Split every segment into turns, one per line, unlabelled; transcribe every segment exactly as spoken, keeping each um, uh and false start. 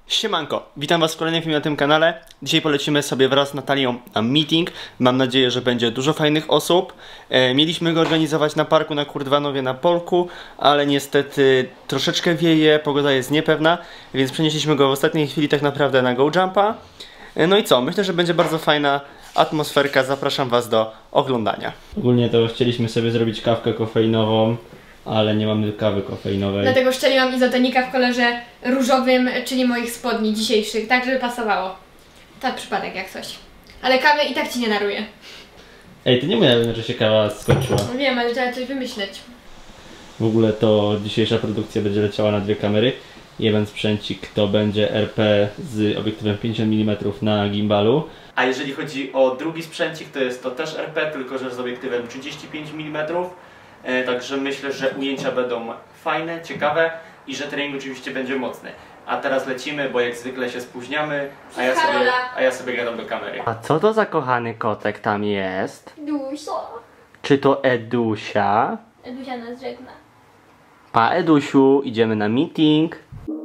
Siemanko, witam was w kolejnym filmie na tym kanale. Dzisiaj polecimy sobie wraz z Natalią na meeting. Mam nadzieję, że będzie dużo fajnych osób. e, Mieliśmy go organizować na parku na Kurdwanowie na Polku, ale niestety troszeczkę wieje, pogoda jest niepewna, więc przenieśliśmy go w ostatniej chwili tak naprawdę na Go Jumpa. e, No i co, myślę, że będzie bardzo fajna atmosferka, zapraszam was do oglądania. Ogólnie to chcieliśmy sobie zrobić kawkę kofeinową, ale nie mamy kawy kofeinowej.
Dlatego szczeliłam izotonika w kolorze różowym, czyli moich spodni dzisiejszych, tak żeby pasowało. Tak przypadek jak coś. Ale kawy i tak ci nie naruję.
Ej, to nie mówię, że się kawa skończyła.
No wiem, ale trzeba coś wymyśleć.
W ogóle to dzisiejsza produkcja będzie leciała na dwie kamery. Jeden sprzęcik to będzie R P z obiektywem pięćdziesiąt milimetrów na gimbalu. A jeżeli chodzi o drugi sprzęcik, to jest to też R P, tylko że z obiektywem trzydzieści pięć milimetrów. E, także myślę, że ujęcia będą fajne, ciekawe i że trening oczywiście będzie mocny. A teraz lecimy, bo jak zwykle się spóźniamy, a ja sobie, a ja sobie gadam do kamery. A co to za kochany kotek tam jest?
Dusia.
Czy to Edusia?
Edusia nas żegna.
Pa Edusiu, idziemy na meeting.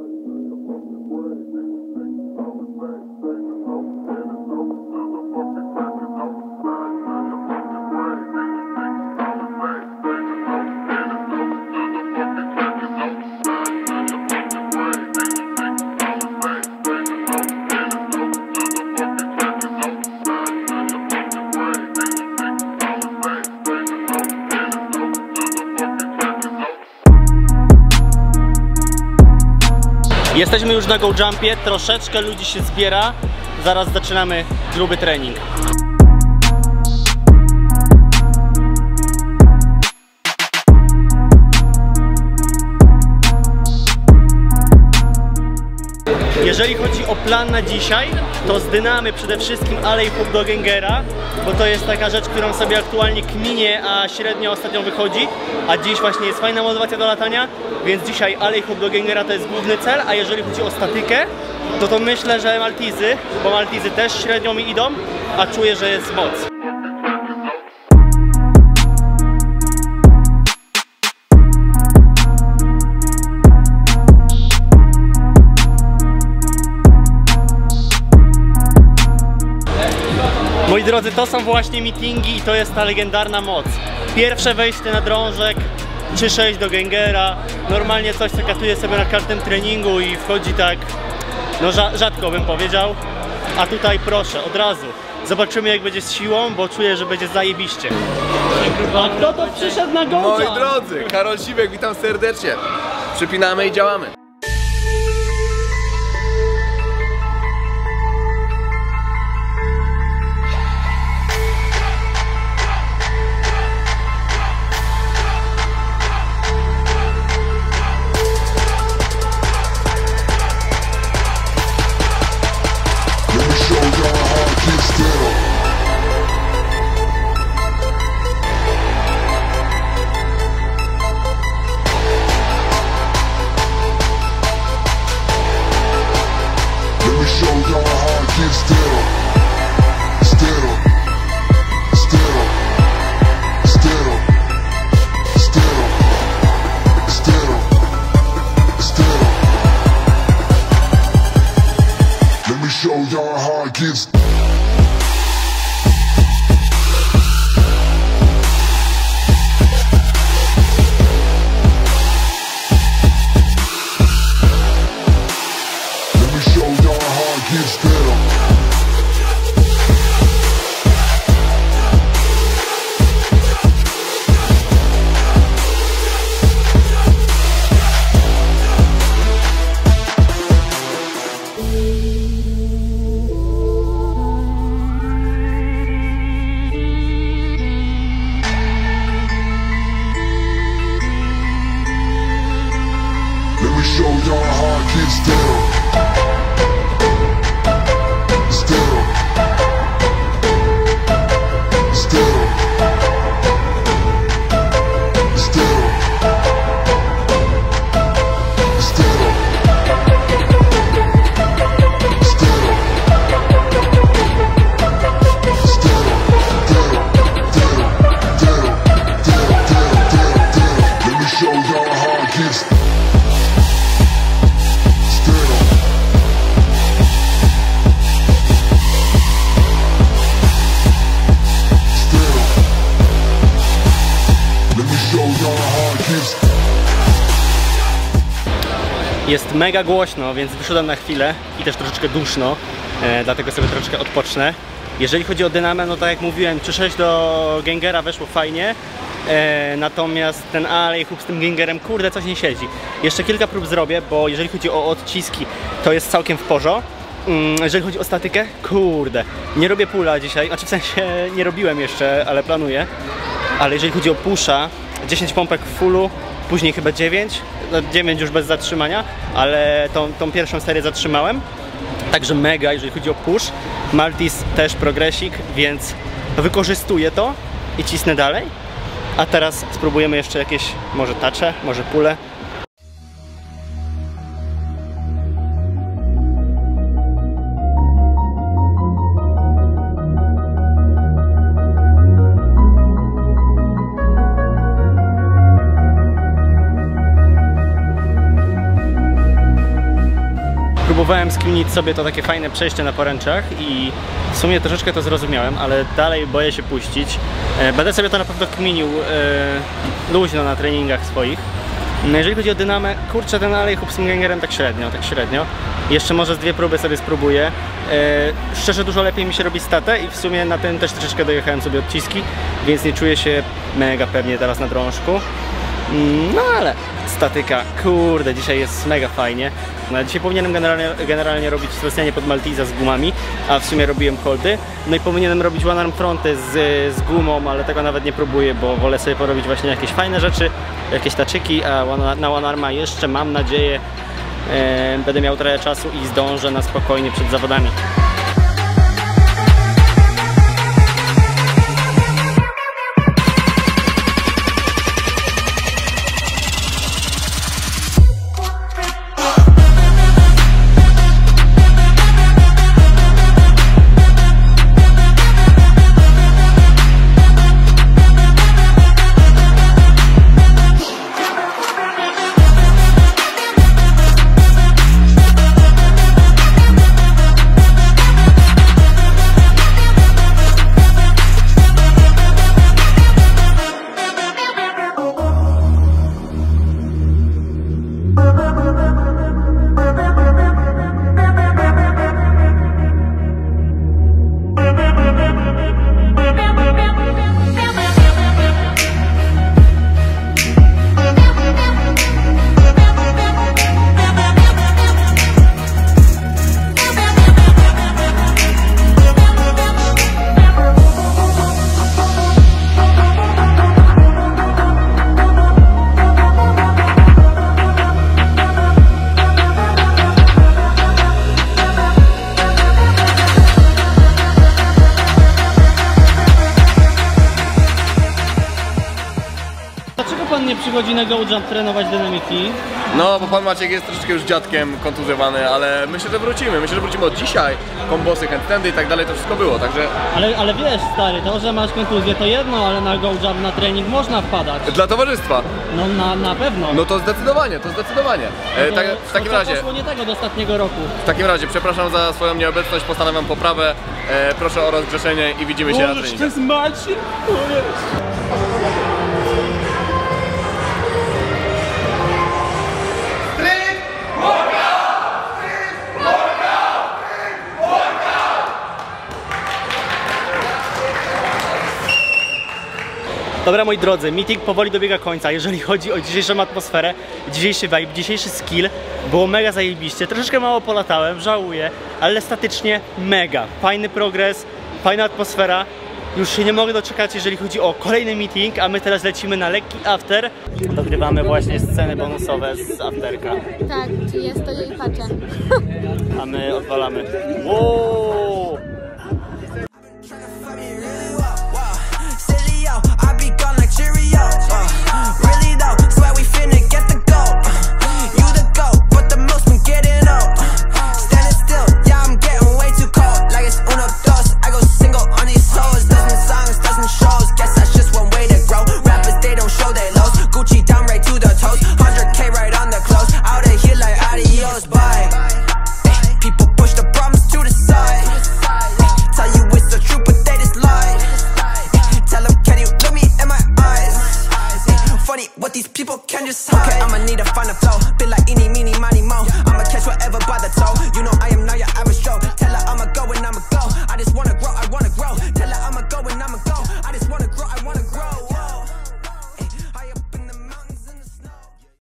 Jesteśmy już na Go Jumpie, troszeczkę ludzi się zbiera. Zaraz zaczynamy gruby trening. Jeżeli chodzi o plan na dzisiaj, to zdynamy przede wszystkim Alley Hoop do Gengera, bo to jest taka rzecz, którą sobie aktualnie kminie, a średnio ostatnio wychodzi. A dziś właśnie jest fajna motywacja do latania, więc dzisiaj Alley Hoop do Gengera to jest główny cel. A jeżeli chodzi o statykę, to to myślę, że Maltizy, bo Maltizy też średnio mi idą, a czuję, że jest moc. Moi drodzy, to są właśnie meetingi i to jest ta legendarna moc. Pierwsze wejście na drążek, trzy sześć do Gengera, normalnie coś, co katuje sobie na każdym treningu i wchodzi tak, no rzadko bym powiedział. A tutaj proszę, od razu, zobaczymy jak będzie z siłą, bo czuję, że będzie zajebiście. A kto to przyszedł na Go Jump?
Moi drodzy, Karol Siwek, witam serdecznie. Przypinamy i działamy.
Show y'all how it gets. Let me show y'all how it gets down. Show y'all how it gets down.
mega głośno, więc wyszedłem na chwilę i też troszeczkę duszno, e, dlatego sobie troszeczkę odpocznę. Jeżeli chodzi o dynamę, no tak jak mówiłem, trzy sześć do Gengera weszło fajnie, e, natomiast ten alley hoop z tym Gengerem, kurde, coś nie siedzi. Jeszcze kilka prób zrobię, bo jeżeli chodzi o odciski, to jest całkiem w porządku. Jeżeli chodzi o statykę, kurde, nie robię pula dzisiaj, znaczy w sensie nie robiłem jeszcze, ale planuję. Ale jeżeli chodzi o pusha, dziesięć pompek w fullu, później chyba dziewięć, no dziewięć już bez zatrzymania, ale tą, tą pierwszą serię zatrzymałem. Także mega, jeżeli chodzi o push. Maltis też progresik, więc wykorzystuję to i cisnę dalej. A teraz spróbujemy jeszcze jakieś, może touche, może pule. Próbowałem skminić sobie to takie fajne przejście na poręczach i w sumie troszeczkę to zrozumiałem, ale dalej boję się puścić. Będę sobie to na pewno kminił e, luźno na treningach swoich. No jeżeli chodzi o dynamę, kurczę, ten alley hoop z Gengerem tak średnio, tak średnio. Jeszcze może z dwie próby sobie spróbuję. E, szczerze dużo lepiej mi się robi statę i w sumie na ten też troszeczkę dojechałem sobie odciski, więc nie czuję się mega pewnie teraz na drążku. No ale statyka, kurde, dzisiaj jest mega fajnie. No, dzisiaj powinienem generalnie, generalnie robić wzmacnianie pod Maltesa z gumami, a w sumie robiłem holdy. No i powinienem robić one arm fronty z, z gumą, ale tego nawet nie próbuję, bo wolę sobie porobić właśnie jakieś fajne rzeczy, jakieś taczyki, a one, na one arma jeszcze mam nadzieję e, będę miał trochę czasu i zdążę na spokojnie przed zawodami. Nie przychodzi na Go Jump trenować dynamiki.
No, bo pan Maciek jest troszeczkę już dziadkiem kontuzjowany, ale myślę, że wrócimy. Myślę, że wrócimy od dzisiaj. Kombosy, handstandy i tak dalej, to wszystko było, także...
Ale, ale wiesz, stary, to, że masz kontuzję to jedno, ale na Go Jump na trening można wpadać.
Dla towarzystwa.
No na, na pewno.
No to zdecydowanie, to zdecydowanie. E,
to,
tak, w takim
to
razie...
poszło nie tego do ostatniego roku.
W takim razie, przepraszam za swoją nieobecność, postanawiam poprawę. E, proszę o rozgrzeszenie i widzimy się na treningach.
To jest Maciek? To jest... Dobra, moi drodzy, meeting powoli dobiega końca. Jeżeli chodzi o dzisiejszą atmosferę, dzisiejszy vibe, dzisiejszy skill, było mega zajebiście. Troszeczkę mało polatałem, żałuję, ale statycznie mega. Fajny progres, fajna atmosfera. Już się nie mogę doczekać, jeżeli chodzi o kolejny meeting, a my teraz lecimy na lekki after. Dogrywamy właśnie sceny bonusowe z afterka.
Tak, czy jest to jej patrzę.
A my odwalamy. Wow!